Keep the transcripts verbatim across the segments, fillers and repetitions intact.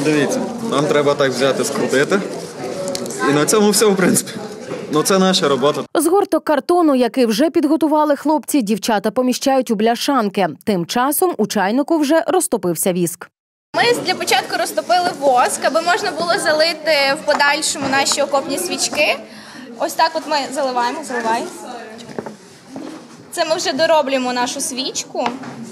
дивіться, нам треба так взяти, скрутити. І на цьому все, в принципі. Ну, це наша робота. Згорток картону, який вже підготували хлопці, дівчата поміщають у бляшанки. Тим часом у чайнику вже розтопився віск. Ми для початку розтопили воск, аби можна було залити в подальшому наші окопні свічки. Ось так от ми заливаємо, заливай. Це ми вже дороблюємо нашу свічку.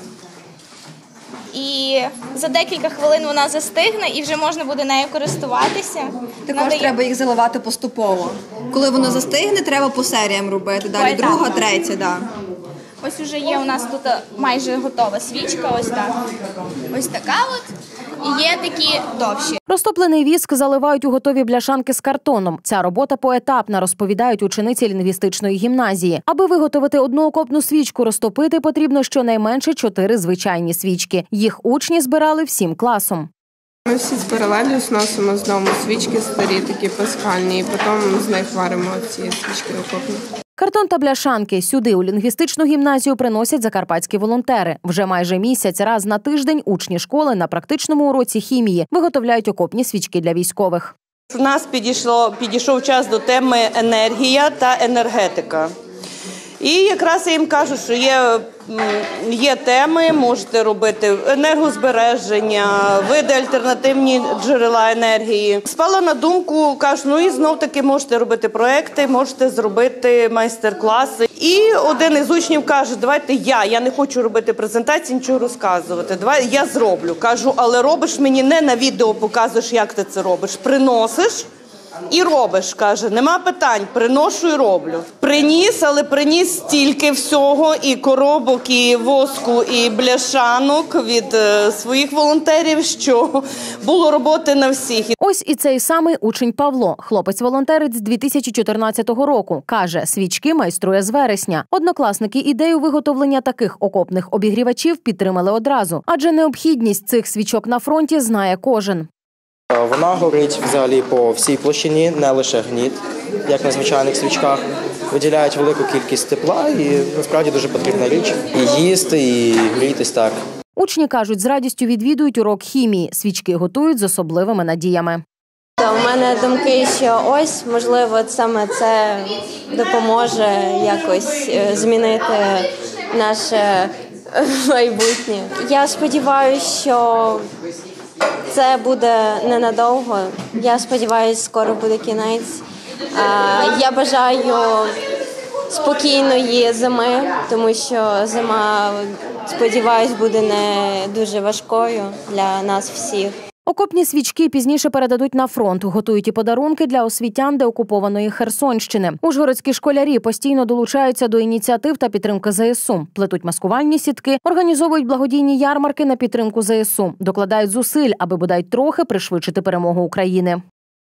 І за декілька хвилин вона застигне і вже можна буде нею користуватися. Також Надає... треба їх заливати поступово. Коли воно застигне, треба по серіям робити. Далі Ой, друга, так. третя, да. Ось уже є у нас тут майже готова свічка, ось так. Ось така от. І є такі довші. Розтоплений віск заливають у готові бляшанки з картоном. Ця робота поетапна, розповідають учениці лінгвістичної гімназії. Аби виготовити одну окопну свічку, розтопити потрібно щонайменше чотири звичайні свічки. Їх учні збирали всім класом. Ми всі з паралелю зносимо з дому свічки старі, такі пасхальні, і потім з них варимо ці свічки окопні. Картон та бляшанки сюди, у лінгвістичну гімназію, приносять закарпатські волонтери. Вже майже місяць раз на тиждень учні школи на практичному уроці хімії виготовляють окопні свічки для військових. У нас підійшло, підійшов час до теми енергія та енергетика. І якраз я їм кажу, що є, є теми, можете робити енергозбереження, види альтернативні джерела енергії. Спала на думку, кажу, ну і знов-таки можете робити проекти, можете зробити майстер-класи. І один із учнів каже, давайте я, я не хочу робити презентації, нічого розказувати, давай я зроблю. Кажу, але робиш мені не на відео, показуєш, як ти це робиш, приносиш. І робиш, каже, нема питань, приношу і роблю. Приніс, але приніс стільки всього, і коробок, і воску, і бляшанок від е, своїх волонтерів, що було роботи на всіх. Ось і цей самий учень Павло, хлопець-волонтерець з дві тисячі чотирнадцятого року. Каже, свічки майструє з вересня. Однокласники ідею виготовлення таких окопних обігрівачів підтримали одразу. Адже необхідність цих свічок на фронті знає кожен. Вона горить взагалі по всій площині, не лише гніт, як на звичайних свічках. Виділяють велику кількість тепла і насправді дуже потрібна річ. І їсти, і грітись так. Учні кажуть, з радістю відвідують урок хімії. Свічки готують з особливими надіями. У мене думки, що ось, можливо, саме це допоможе якось змінити наше майбутнє. Я сподіваюся, що це буде ненадовго. Я сподіваюся, скоро буде кінець. Я бажаю спокійної зими, тому що зима, сподіваюся, буде не дуже важкою для нас всіх. Окопні свічки пізніше передадуть на фронт. Готують і подарунки для освітян деокупованої Херсонщини. Ужгородські школярі постійно долучаються до ініціатив та підтримки ЗСУ. Плетуть маскувальні сітки, організовують благодійні ярмарки на підтримку ЗСУ. Докладають зусиль, аби бодай трохи пришвидшити перемогу України.